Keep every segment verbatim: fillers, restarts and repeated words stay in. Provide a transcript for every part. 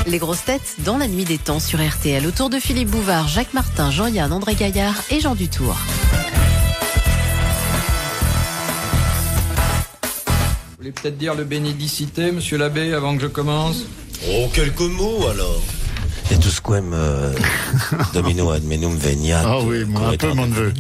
Les grosses têtes dans la nuit des temps sur R T L. Autour de Philippe Bouvard, Jacques Martin, Jean-Yann, André Gaillard et Jean Dutour. Vous voulez peut-être dire le bénédicité, monsieur l'abbé, avant que je commence? Oh, quelques mots alors. Et tout ce qu'aime euh, Domino admenum veniat. Ah oui, moi un peu mon neveu.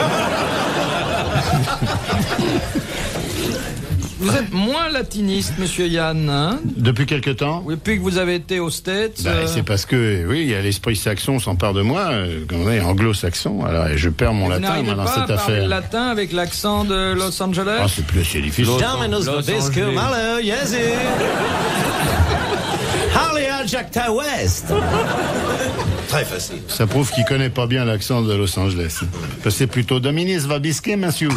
Vous êtes moins latiniste, monsieur Yann, hein? Depuis quelque temps? Oui, depuis que vous avez été aux States. Ben, euh... c'est parce que, oui, il y a l'esprit saxon s'empare de moi, euh, on est anglo-saxon, alors et je perds mon vous latin moi, dans pas cette à affaire. Le latin avec l'accent de Los Angeles? Ah, c'est plus, c'est difficile. Dominus vobiscum, hallo, Jésus. Halleluja, Jack Ta West. Très facile. Ça prouve qu'il connaît pas bien l'accent de Los Angeles. Parce que c'est plutôt Dominis Vobiscum, monsieur.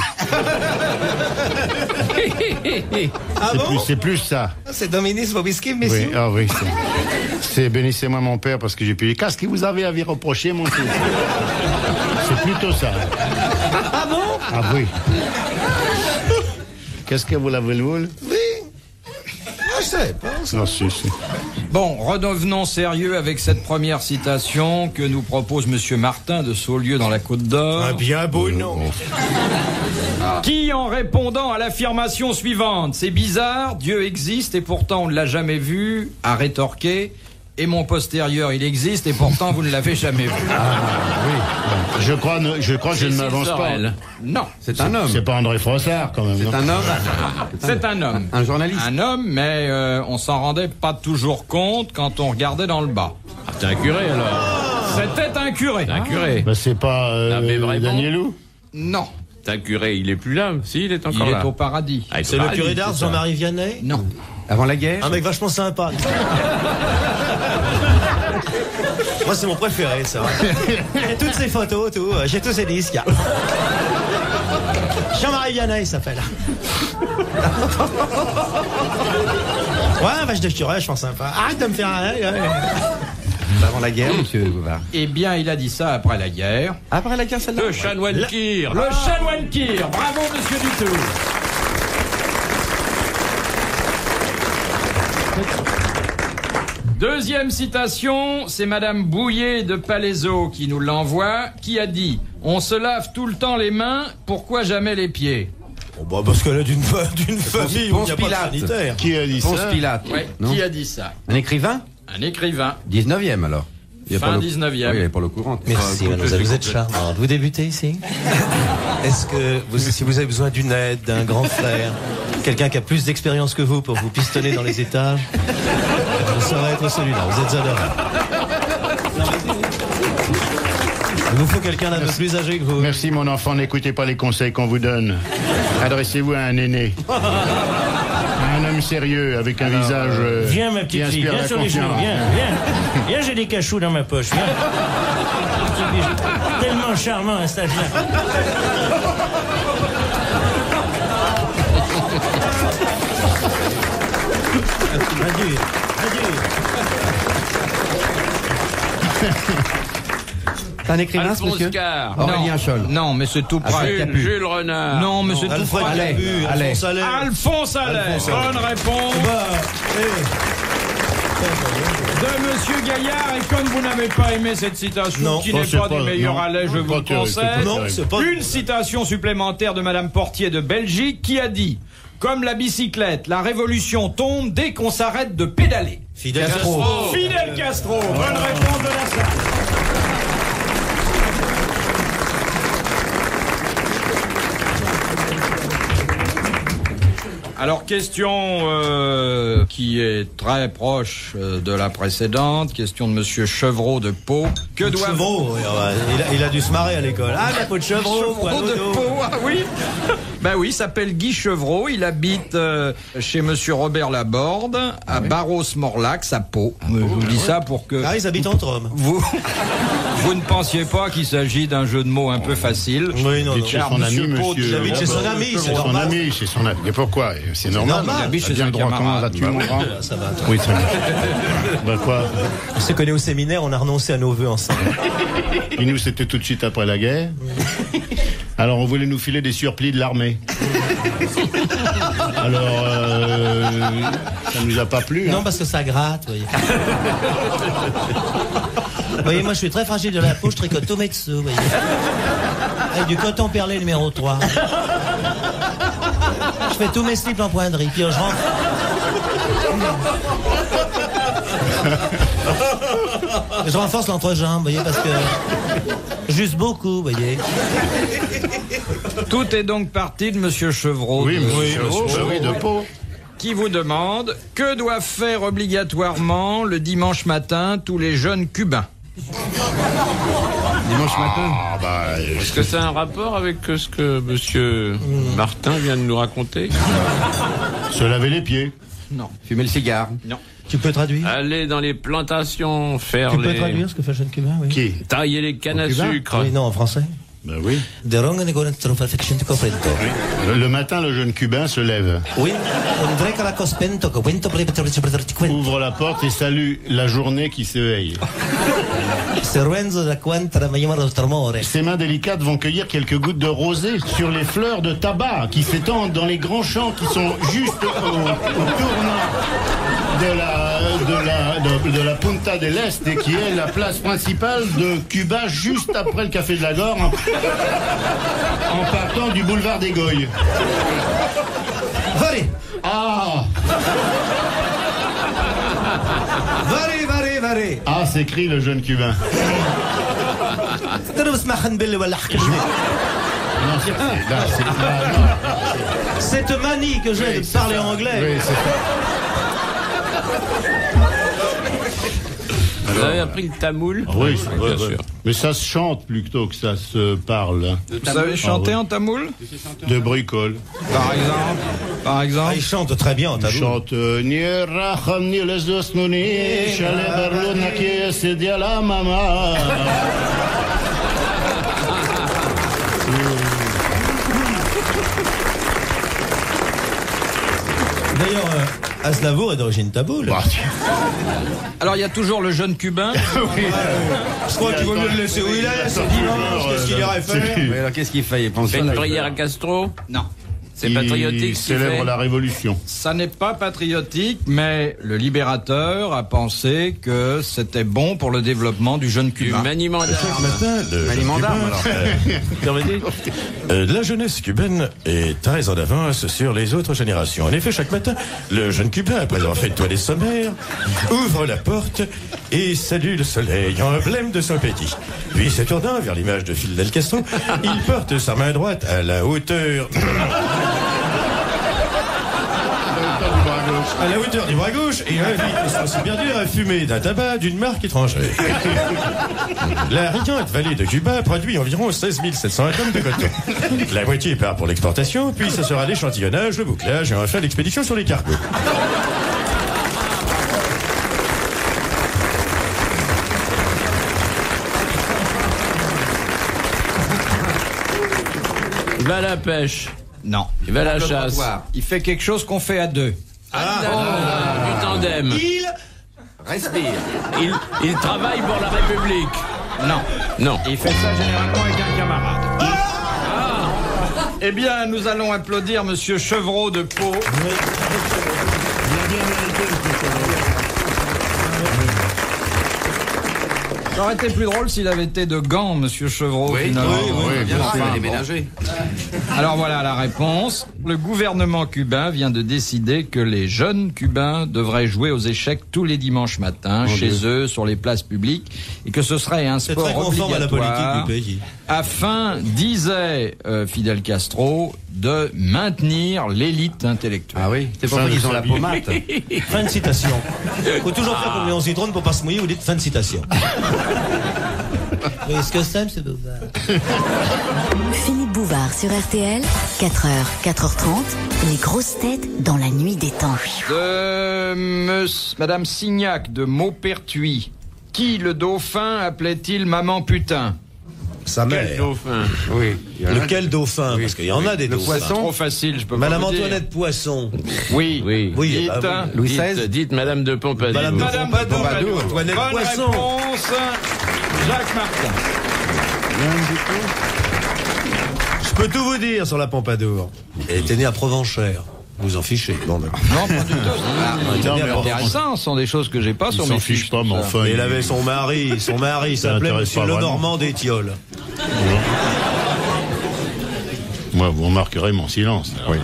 Ah C'est bon? plus, c'est plus ça. C'est Dominus Vobiscum, Oui, messieurs. ah oui, c'est, c'est bénissez-moi mon père parce que j'ai payé. Qu'est-ce que vous avez à lui reprocher, mon fils? C'est plutôt ça. Ah bon? Ah oui. Qu'est-ce que vous l'avez le voulu? Oui. Ah, je savais pas. Ça. Non, si, si. Bon, redevenons sérieux avec cette première citation que nous propose monsieur Martin de Saulieu dans la Côte d'Or. Un bien beau nom. Qui, en répondant à l'affirmation suivante, c'est bizarre, Dieu existe et pourtant on ne l'a jamais vu, a rétorqué, et mon postérieur il existe et pourtant vous ne l'avez jamais vu. Ah oui. Je crois, ne- je crois que je ne m'avance pas. Non, C'est un homme. C'est pas André Froissart, quand même. C'est non un homme. c'est un homme. Un journaliste. Un homme, mais euh, on s'en rendait pas toujours compte quand on regardait dans le bas. Ah, c'est un curé alors. C'était un curé. Un curé. Bah, c'est pas euh, L'abbé Brémond. Danielou. Non, C'est un curé, il est plus là. Si, il est il encore est là. au paradis. Ah, il est C'est au le paradis, curé d'Ars, c'est ça. Jean-Marie Vianney. Non. Avant la guerre. Un mec vachement sympa. Moi, c'est mon préféré, ça. J'ai toutes ses photos, tout. J'ai tous ses disques. Jean-Marie Vianney, il s'appelle. Ouais, vache de curé, je pense sympa. Arrête de me faire un œil. Avant la guerre, monsieur Bouvard. Eh bien, il a dit ça après la guerre. Après la guerre, celle-là. Le chanoine Kir. Le chanoine Kir. Bravo, monsieur Dutour. Deuxième citation, c'est madame Bouillet de Palaiseau qui nous l'envoie, qui a dit « On se lave tout le temps les mains, pourquoi jamais les pieds ?» Oh, bah, parce qu'elle est d'une d'une famille où il n'y a pas de Pilate. sanitaire. Qui a dit Ponce ça? Pilate. Ouais, Non. qui a dit ça? Un écrivain. Un écrivain. dix-neuvième alors. Il y a Fin pas le- dix-neuvième. Oui, il n'y a pas le courant. Merci, Enfin, mademoiselle, vous êtes complet. charmante. Vous débutez ici? Est-ce que vous, si vous avez besoin d'une aide, d'un grand frère, quelqu'un qui a plus d'expérience que vous pour vous pistonner dans les étages, ça va être celui-là. Vous êtes adorable. Il vous faut quelqu'un d'un peu plus âgé que vous. Merci, mon enfant, n'écoutez pas les conseils qu'on vous donne. Adressez-vous à un aîné. À un homme sérieux, avec un visage euh, Viens, ma qui petite fille, inspire viens la sur les genoux, confiance. viens, viens. Viens, j'ai des cachous dans ma poche, viens. Petit bijou. Tellement charmant, un stagiaire. Adieu, adieu. C'est un écrivain, ce Alphonse monsieur Carr. Aurélien Non. Scholl. Non, mais c'est tout près. Jules, Jules Renard. Non, mais c'est tout Alfred près. Cabu, Allez, Alphonse Allais. Alphonse Allais. Alphonse Allais. Bonne réponse Bah, eh. de monsieur Gaillard. Et comme vous n'avez pas aimé cette citation, Non. qui Oh, n'est c'est pas, pas- du meilleur non. Allais, je Non, vous pas le terrible, c'est pas conseille. Non, c'est pas. Une citation supplémentaire de madame Portier de Belgique qui a dit « Comme la bicyclette, la révolution tombe dès qu'on s'arrête de pédaler. Fidel Castro. » Fidel Castro. Bonne réponse de la salle. Alors, question euh, qui est très proche euh, de la précédente, question de monsieur Chevreau de Pau. Que doit Chevreau, oui, ah ouais, il, a, il a dû se marrer à l'école. Ah, la peau de chevreau, quoi, Chevreau de l'auto. Pau, ah oui. Ben oui, il s'appelle Guy Chevreau, il habite euh, chez monsieur Robert Laborde, à Barros-Morlax, à Pau. Je vous dis ça pour que Ah, ils habitent entre hommes. vous, Vous ne pensiez pas qu'il s'agit d'un jeu de mots un peu facile? Oui, non, non. Chez son ami, monsieur. Il habite chez son ami, c'est Chez son normal. ami, chez son ami. Et pourquoi? C'est normal. normal. Il habite T'as chez bien un le droit. Comment camarade. vas-tu, Bah mon oui, grand? ça va, toi. Oui, très bien. Bah quoi? On se connaît au séminaire, on a renoncé à nos vœux ensemble. Et nous, c'était tout de suite après la guerre. Alors, on voulait nous filer des surplis de l'armée. Alors, euh, ça nous a pas plu. Non, Hein. parce que ça gratte, vous voyez. Vous voyez, moi je suis très fragile de la peau, je tricote tous mes dessous, vous voyez. Avec du coton perlé numéro trois. Je fais tous mes slips en pointerie, puis je rentre. Je renforce l'entrejambe, vous voyez, parce que. Juste beaucoup, vous voyez. Tout est donc parti de Monsieur Chevreau. Oui, de- monsieur Chevreau, bah oui, de peau. qui vous demande que doivent faire obligatoirement le dimanche matin tous les jeunes cubains. Dimanche matin. Ah, bah, Est-ce que ça a un rapport avec euh, ce que monsieur Martin vient de nous raconter? se laver les pieds. Non. Fumer le cigare. Non. Tu peux traduire Aller dans les plantations, faire Tu peux les... traduire ce que fait le jeune cubain, oui. Qui? tailler les cannes à Cubain sucre. Oui, non, en français. Ben oui. De wrong and going to perfection to comprendo. Le, le matin, le jeune cubain se lève, Oui, on dirait qu'à la cospento, que cuento, ouvre la porte et salue la journée qui s'éveille. Servenzo da quanta mayor tremore. Ses mains délicates vont cueillir quelques gouttes de rosée sur les fleurs de tabac qui s'étendent dans les grands champs qui sont juste au, au tournant de la, de, la, de, de la Punta del Este et qui est la place principale de Cuba juste après le Café de la Gore en, en partant du boulevard des Goyes. Vari, Ah vari, vari, vari. Ah s'écrie le jeune cubain. ترى بسمع خنبل ولا حكي. Non, c'est, là, c'est, là, non. Cette manie que j'ai Oui, de c'est parler ça. anglais. Oui, c'est ça. Vous avez appris le tamoul? Oui, bien ouais, ouais. sûr. Mais ça se chante plutôt que ça se parle. Vous savez chanter Ah, oui. en tamoul? De bricole. Par exemple. Par Ah, exemple. il chante très bien en Il tabou. chante euh, Ni raham ni les os nouni, Chale barlouna qui c'est dia la mama. D'ailleurs, euh, Aznavour est d'origine taboule. Bah, Alors il y a toujours le jeune cubain. Je crois qu'il vaut mieux le laisser où il est, c'est dimanche, qu'est-ce qu'il irait faire? Mais alors qu'est-ce qu'il fait? Il pense Bah, fait une prière à Castro? Non. C'est patriotique Il ce qu'il célèbre fait? la révolution. Ça n'est pas patriotique, mais le libérateur a pensé que c'était bon pour le développement du jeune Du cubain. maniement Chaque d'armes. matin, le Maniement jeune d'armes, cubain, alors. euh, permettez, euh, la jeunesse cubaine est très en avance sur les autres générations. En effet, chaque matin, le jeune cubain, après avoir fait le toilette sommaire, ouvre la porte et salue le soleil, emblème de son petit. Puis, se tournant vers l'image de Fidel Castro, il porte sa main droite à la hauteur... à la hauteur du bras gauche et invite les sourcils perdus à fumer d'un tabac d'une marque étrangère. La riante vallée de Cuba produit environ seize mille sept cents tonnes de coton. La moitié part pour l'exportation, puis ce sera l'échantillonnage, le bouclage et enfin l'expédition sur les cargos. Il va à la pêche. Non. Il va à la Le chasse. trottoir. Il fait quelque chose qu'on fait à deux. Ah, du tandem. Il Respire. Il, il travaille pour la République. Non. Non. Il fait ça généralement avec un camarade. Ah. Eh bien, nous allons applaudir Monsieur Chevreau de Pau. Ça aurait été plus drôle s'il avait été de Gand, Monsieur Chevreau. finalement. oui, bien sûr. déménager. Alors voilà la réponse. Le gouvernement cubain vient de décider que les jeunes cubains devraient jouer aux échecs tous les dimanches matins, chez eux, sur les places publiques, et que ce serait un C'est sport très conforme à la obligatoire politique du pays. afin, disait euh, Fidel Castro, de maintenir l'élite intellectuelle. Ah oui, c'est pour ça qu'ils ont la pommade. Fin de citation. Faut toujours faire comme Léon Zitrone pour pas se mouiller, vous dites fin de citation. Oui, ce que c'est, c'est Bouvard. Philippe Bouvard sur R T L, quatre heures, quatre heures trente, les grosses têtes dans la nuit des temps. De Meus- Madame Signac de Maupertuis, Qui le dauphin appelait-il maman putain? Sa Quel mère. dauphin? Oui. Lequel dauphin? Parce qu'il y en a des dauphins. Trop facile, je peux Madame pas vous dire. Antoinette Poisson. Oui. Oui. Oui, Dites, bah oui. Louis seize. Dites Madame de Pompadour. Madame de Madame Pompadour, Pompadour. Antoinette Bonne Poisson. réponse, Jacques Martin. Je peux tout vous dire sur la Pompadour. Elle était née à Provenchère. Vous en fichez. Bon, d'accord. Non, pas du tout. Ah, Non, mais intéressant, ce sont des choses que j'ai pas il sur s'en mes fiche fiches. pas, mais enfin. Et il- elle avait son mari. Son mari Ça s'appelait intéresse Monsieur pas vraiment. Lenormand d'Étiole. Moi, vous remarquerez mon silence. Oui.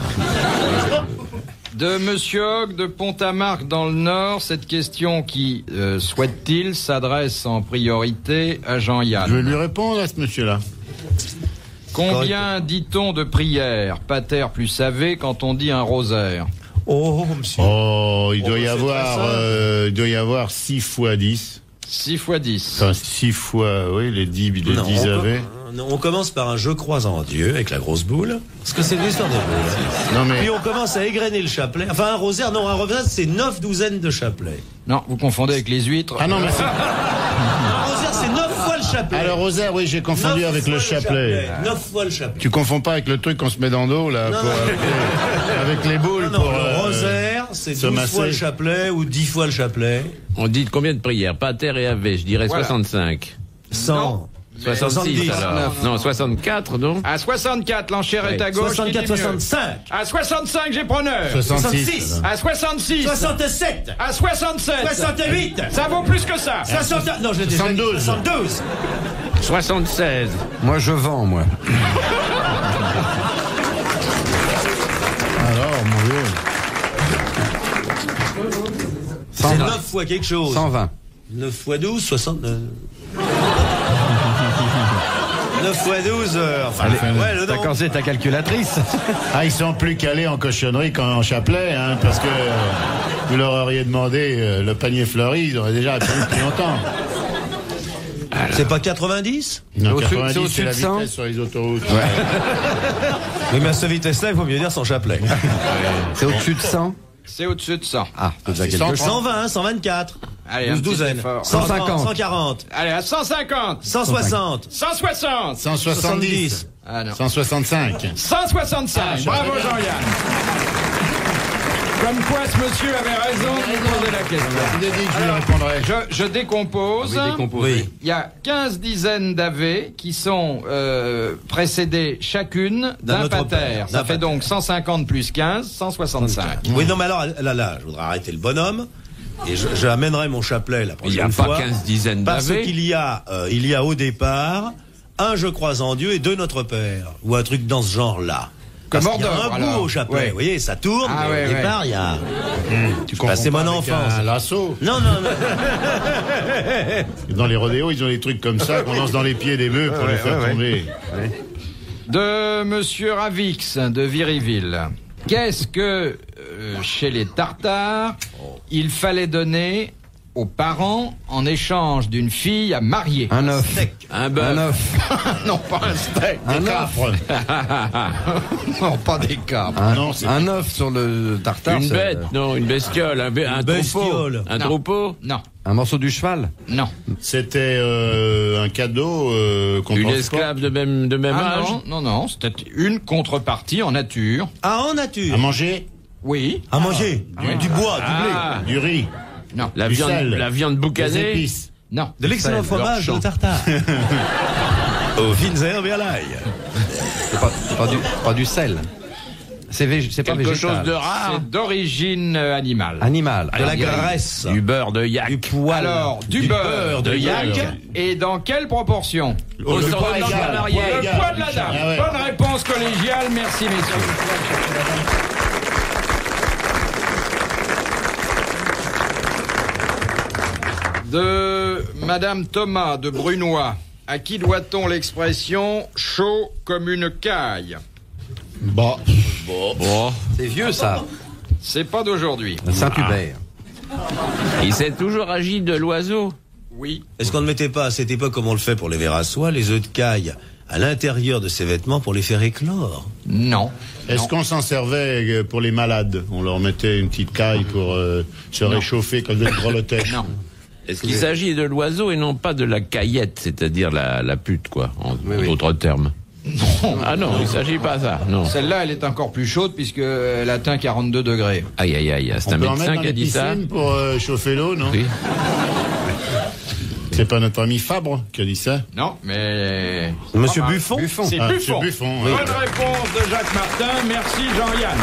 De Monsieur Hogg de Pont-à-Marc dans le Nord, cette question qui, euh, souhaite-t-il, s'adresse en priorité à Je vais Jean-Yann. lui répondre à ce monsieur-là. Combien dit-on de prières, pater plus ave, quand on dit un rosaire? Oh, monsieur. Oh, il Oh, doit y c'est avoir, très simple. euh, il doit y avoir six fois dix. six fois dix. Enfin, six fois, oui, les dix, les Non, dix on, avaient. com- on commence par un je crois en Dieu avec la grosse boule. Parce que c'est l'histoire des boules. Non, mais. Puis on commence à égrener le chapelet. Enfin, un rosaire, non, un rosaire, c'est neuf douzaines de chapelets. Non, vous confondez avec les huîtres. Ah non, mais c'est. Un rosaire, c'est neuf fois le chapelet. Alors, Rosaire, oui, j'ai confondu Neuf avec fois le chapelet. Neuf fois le chapelet. Tu confonds pas avec le truc qu'on se met dans le dos, là, Non, pour, non. avec, les, avec les boules Non, non, pour. le euh, rosaire, c'est se douze masser. fois le chapelet ou dix fois le chapelet. On dit combien de prières? Pater et ave, je dirais Voilà. soixante-cinq. cent. soixante-six soixante-dix. alors. Non, soixante-quatre, non? À soixante-quatre, l'enchère est Oui. à gauche. soixante-quatre, qui dit mieux. soixante-cinq. À soixante-cinq, j'ai preneur. soixante-six. À soixante-six. soixante-sept. À soixante-sept. soixante-huit. Ça vaut plus que ça. soixante... Non, je l'ai déjà dit. soixante-douze. soixante-douze. soixante-seize. Moi, je vends, moi. Alors, mon vieux. C'est neuf fois quelque chose. cent vingt. neuf fois douze, soixante-neuf. neuf fois douze, euh, enfin, ouais, le T'as nom. cassé ta calculatrice. Ah, ils sont plus calés en cochonnerie qu'en chapelet, hein, parce que euh, vous leur auriez demandé euh, le panier fleuri, ils auraient déjà répondu depuis longtemps. C'est pas quatre-vingt-dix? Non, au-dessus- c'est quatre-vingt-dix, au-dessus c'est la de cent. vitesse sur les autoroutes. Oui, mais à cette vitesse-là, il faut mieux dire sans chapelet. C'est au-dessus de cent. C'est au-dessus de cent. Ah, c'est déjà c'est quelque cent chose. cent vingt, cent vingt-quatre. Allez, un douze petit douzaines. effort. cent cent cinquante. cent quarante. Allez, à cent cinquante. cent soixante. cent soixante. cent soixante-dix. Ah non. cent soixante-cinq. cent soixante-cinq. Bravo Jean-Yann. Comme quoi ce monsieur avait raison de nous poser la question. Je vous ai dit que je lui répondrais. Je, je décompose. Oui. Il y a quinze dizaines d'avés qui sont euh, précédées chacune D'un d'un autre pater. père, Ça d'un fait pater. donc cent cinquante plus quinze, cent soixante-cinq. Oui, non, mais alors, là, là, je voudrais arrêter le bonhomme. Et je, je amènerai mon chapelet la Il n'y prochaine a fois. pas quinze dizaines Parce d'ave. qu'il y a, euh, il y a au départ, un je crois en Dieu et deux notre Père. Ou un truc dans ce genre-là. Comme Parce qu'il y a hors d'œuvre, un bout alors. au chapelet. Ouais. Vous voyez, ça tourne, Ah, mais ouais, au ouais. départ, il y a... Tu Bah, c'est confonds mon pas avec enfance. Un lasso. Non, non, non. Dans les rodéos, ils ont des trucs comme ça qu'on lance dans les pieds des bœufs pour les faire tomber. De monsieur Ravix de Viriville. Qu'est-ce que, euh, chez les Tartares, il fallait donner aux parents en échange d'une fille à marier? Un œuf. Un Un bœuf. œuf. Non, pas un steak. Un œuf. Capre. Non, pas des câbles. Un, Non, c'est- un œuf sur le tartare. Une c'est- bête, non, une bestiole, un, bé- un troupeau. bestiole. Un Non. troupeau. Non, Un morceau du cheval. non. C'était euh, un cadeau euh, qu'on Une transporte. esclave de même, de même Ah âge. non, non, non, c'était une contrepartie en nature. Ah, en nature. À manger Oui. À manger. Du, du bois, du blé. Ah, du riz, Non, la du viande, sel, la viande des boucanée. épices. non. De l'excellent Sel, fromage leur de champ. tartare. Aux fines herbes et à l'ail. C'est pas, c'est pas du, pas du sel. C'est vég- c'est pas Quelque végétal. chose de rare. C'est d'origine euh, animale. Animal. De la Alors, il y a- graisse. Du beurre de yak. Du poil. Alors, du, beurre, de yak. yak. Et dans quelle proportion? Au Le centre poids de la égal, mariée. poids Le égal. poids de la dame. Ah ouais. Bonne réponse collégiale, merci messieurs. De Madame Thomas de Brunois. À qui doit-on l'expression chaud comme une caille? Bah, Bon, C'est vieux, ça. C'est pas d'aujourd'hui. Saint-Hubert. il s'est toujours agi de l'oiseau. Oui. Est-ce qu'on ne mettait pas à cette époque, comme on le fait pour les vers à soie, les œufs de caille à l'intérieur de ces vêtements pour les faire éclore? Non. est-ce Non. qu'on s'en servait euh, pour les malades? On leur mettait une petite caille pour euh, se réchauffer quand ils grelottait. Non. Est-ce qu'il s'agit de l'oiseau et non pas de la caillette, c'est-à-dire la, la pute, quoi, en Oui, d'autres oui. termes? Non. Ah non, il ne s'agit pas de ça, non. Celle-là, elle est encore plus chaude puisqu'elle atteint quarante-deux degrés. Aïe, aïe, aïe, c'est On un peut en médecin mettre qui a dans les dit ça? piscines pour euh, chauffer l'eau, non? Oui. C'est pas notre ami Fabre qui a dit ça? Non, mais... Monsieur Ah, Buffon Buffon. C'est Ah, Buffon. c'est Buffon, Bonne oui. réponse de Jacques Martin. Merci Jean-Yann.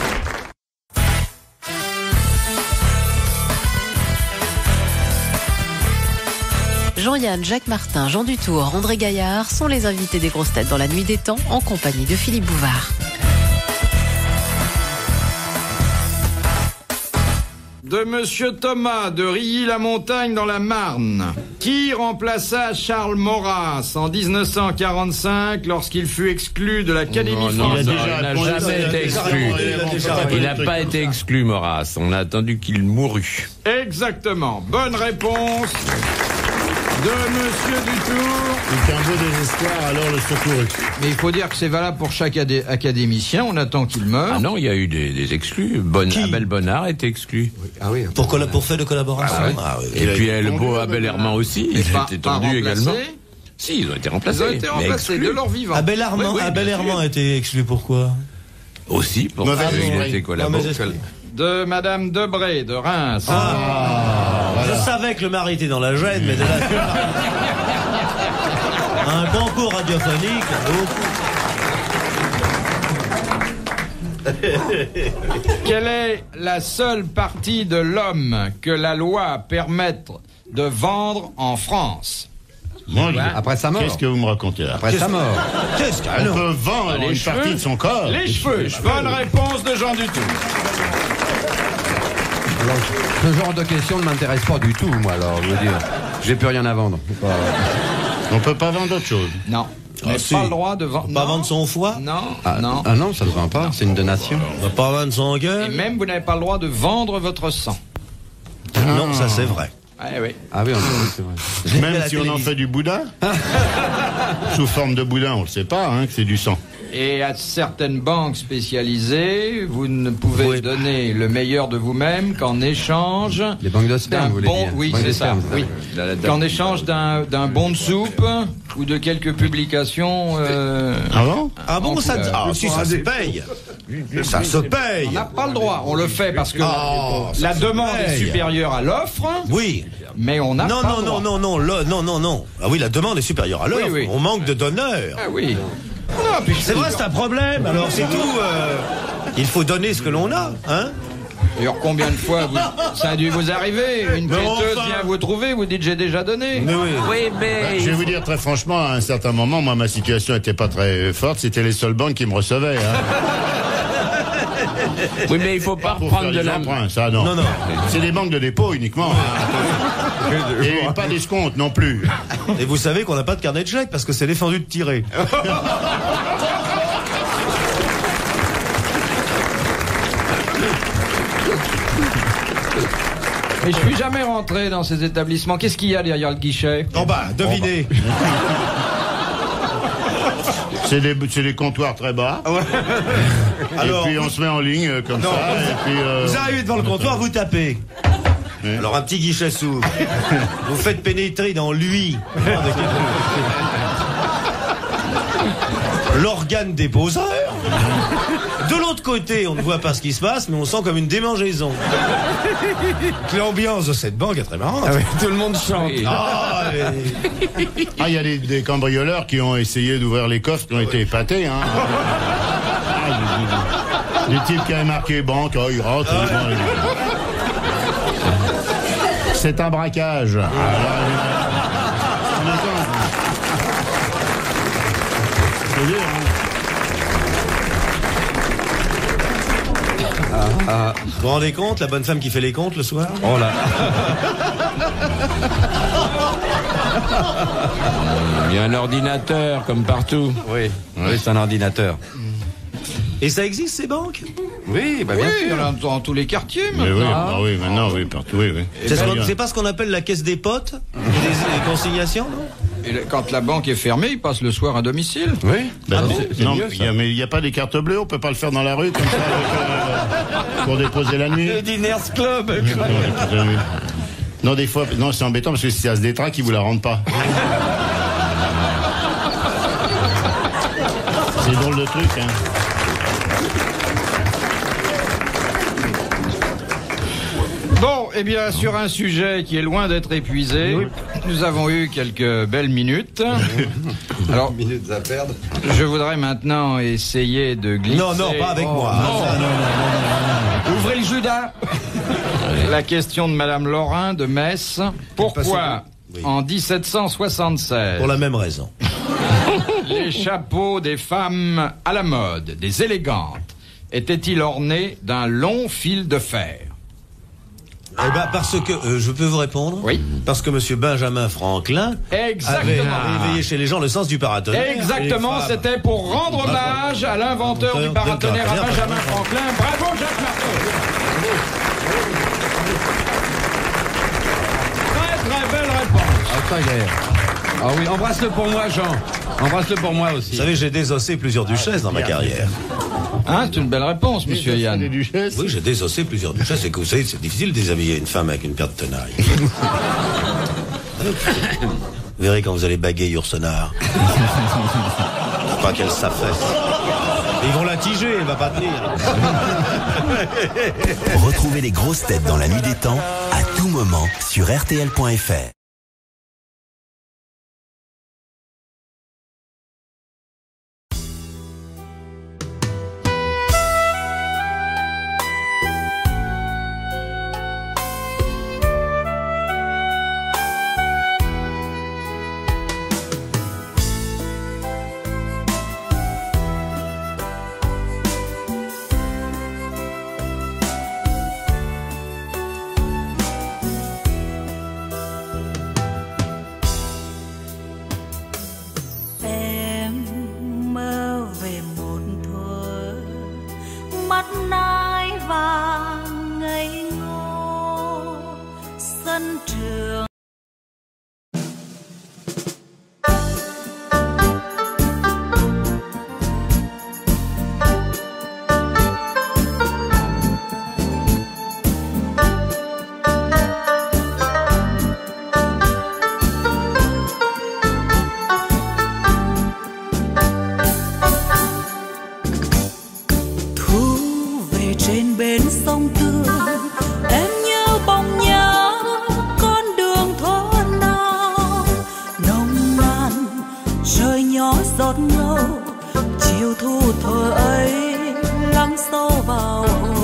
Jean-Yann, Jacques Martin, Jean Dutour, André Gaillard sont les invités des grosses têtes dans la nuit des temps en compagnie de Philippe Bouvard. De Monsieur Thomas de Rilly-la-Montagne dans la Marne. Qui remplaça Charles Maurras en dix-neuf cent quarante-cinq lorsqu'il fut exclu de l'Académie Non, non, française? non, déjà il n'a répondu, jamais il a été déjà exclu. répondu, il a déjà répondu. Il n'a pas été exclu, Maurras. On a attendu qu'il mourût. Exactement. Bonne réponse de Monsieur Dutour. C'est un beau désespoir, alors le secouru. Mais il faut dire que c'est valable pour chaque adé- académicien. On attend qu'il meure. Ah non, il y a eu des, des exclus. Bonne, Qui Abel Bonnard était exclu. Ah oui. Pour, colla- pour faire de collaboration. Ah ouais. Ah oui. Et Il a puis été le tendu, beau Abel Abel Herman aussi, il Pas- était pas tendu remplacé. également. Si, ils ont été remplacés. Ils ont été mais remplacés exclus. de leur vivant. Abel Armand, Oui, oui, Abel bien Herman sûr. a été exclu pourquoi? Aussi, pour Mauvais ça, il esprit. était collabo. Mauvais esprit. De Madame Debré de Reims. Ah, Je savais que le mari était dans la gêne, mais de là... Un concours radiophonique, Quelle est la seule partie de l'homme que la loi permette de vendre en France? Mon Dieu. Après sa mort. Qu'est-ce que vous me racontez là? Après sa mort. Qu'est-ce On qu'alors? peut vendre Les une cheveux. partie de son corps. Les cheveux. Bonne réponse de Jean Dutour. Ce genre de question ne m'intéresse pas du tout, moi, alors, je veux dire. J'ai plus rien à vendre. C'est pas- On peut pas vendre d'autre chose. Non. On n'a Ah, si. pas le droit de vendre. Pas Non. vendre son foie? Non. Ah, non. ah non, ça se vend pas, c'est une donation. On va pas vendre son Et gueule? même vous n'avez pas le droit de vendre votre sang. Non, ça c'est vrai. Eh oui. Ah oui, on oui, c'est vrai. J'ai Même fait la si on en télévision. fait du boudin. Sous forme de boudin, on le sait pas, hein, que c'est du sang. Et à certaines banques spécialisées, vous ne pouvez Oui. donner le meilleur de vous-même qu'en échange Les banques de sperme, d'un vous voulez bon, dire. oui, Banques c'est de ça, sperme, oui. La- la- Qu'en échange d'un d'un bon de soupe ou de quelques publications. Euh, Ah bon? Ah bon, en ça, couleur. ah, si, ça se paye. Ça se On paye. n'a pas le droit, on le fait parce que Ah, la ça se demande est paye. supérieure à l'offre, Oui. mais on n'a Non, pas non, le non, droit. non, non, le- non, non, non. Ah oui, la demande est supérieure à l'offre. Oui, oui. On manque de donneurs. Ah oui. Non, puis C'est vrai, c'est un problème. Alors c'est tout. euh, il faut donner ce que l'on a, hein. D'ailleurs, combien de fois vous- ça a dû vous arriver? Une Mais prêteuse enfin. vient vous trouver, vous dites j'ai déjà donné. Mais oui. Oui, mais... Je vais vous dire très franchement, à un certain moment, moi, ma situation était pas très forte. C'était les seules banques qui me recevaient. Hein. Oui, mais il faut pas Pour reprendre faire de des la... emprunts, ça, non. Non, non. C'est des banques de dépôt uniquement. hein. Et pas d'escompte non plus. Et vous savez qu'on n'a pas de carnet de chèques parce que c'est défendu de tirer. Mais je suis jamais rentré dans ces établissements. Qu'est-ce qu'il y a derrière le guichet? En bas, devinez. C'est des, c'est des comptoirs très bas. Alors, et puis on se met en ligne euh, comme Non. ça. Et puis, euh, vous arrivez devant le comptoir, vous tapez. Oui. Alors un petit guichet s'ouvre. Vous faites pénétrer dans lui l'organe déposeur. De l'autre côté, on ne voit pas ce qui se passe, mais on sent comme une démangeaison. L'ambiance de cette banque est très marrante. Tout le monde chante. Ah, et- Ah, il y a des, des cambrioleurs qui ont essayé d'ouvrir les coffres qui ont été épatés. Hein. Ah, des, des- des types qui avaient marqué banque, oh, ils rentrent. ils vont, ils- C'est un braquage. Ah, là, on attend. C'est dur, hein. Vous vous rendez compte, la bonne femme qui fait les comptes le soir? Oh là. Il y a un ordinateur, comme partout. Oui, oui, c'est un ordinateur. Et ça existe ces banques? Oui, bah bien Oui, il y sûr. en a dans tous les quartiers Mais oui, maintenant. bah oui, maintenant, oui, partout, oui, oui. C'est ce ben, qu'on- c'est pas ce qu'on appelle la caisse des potes? Des, des consignations, non? Et le- quand la banque est fermée, ils passent le soir à domicile. Oui. Ben, bon c'est- C'est non, mieux, il y a- mais il n'y a pas des cartes bleues, on peut pas le faire dans la rue comme ça avec, euh, pour déposer la nuit. Diners Club. Oui, pour déposer la nuit. Non, des fois, non, c'est embêtant parce que si ça se détraque, ils vous la rendent pas. C'est drôle de truc, hein. Bon, eh bien, sur un sujet qui est loin d'être épuisé, oui. Nous avons eu quelques belles minutes. Alors, minutes à perdre. Je voudrais maintenant essayer de glisser... Non, non, pas avec oh, moi. Non. Non, non, non, non, non. Ouvrez le Judas. La question de Madame Laurin de Metz. Pourquoi, oui. en dix-sept cent soixante-seize... Pour la même raison. Les chapeaux des femmes à la mode, des élégantes, étaient-ils ornés d'un long fil de fer? Eh ben parce que euh, je peux vous répondre. Oui. Parce que Monsieur Benjamin Franklin Exactement. avait réveillé chez les gens le sens du paratonnerre. Exactement. C'était pour rendre hommage à l'inventeur du paratonnerre, à Benjamin Franklin. Bravo, Jacques Marteau. Très très belle réponse. Ah, très clair. Ah oui, embrasse-le pour moi, Jean. Embrasse-le pour moi aussi. Vous savez, j'ai désossé plusieurs duchesses dans ma carrière. Hein, c'est une belle réponse, monsieur Yann. Oui, j'ai désossé plusieurs duchesses. Et que vous savez, c'est difficile de déshabiller une femme avec une paire de tenailles. Vous verrez quand vous allez baguer Yourcenar. Pas qu'elle s'affaisse. Ils vont la tiger, elle va pas tenir. Retrouvez les grosses têtes dans la nuit des temps, à tout moment, sur R T L point F R. giọt ngâu chiều thu thuở ấy lắng sâu vào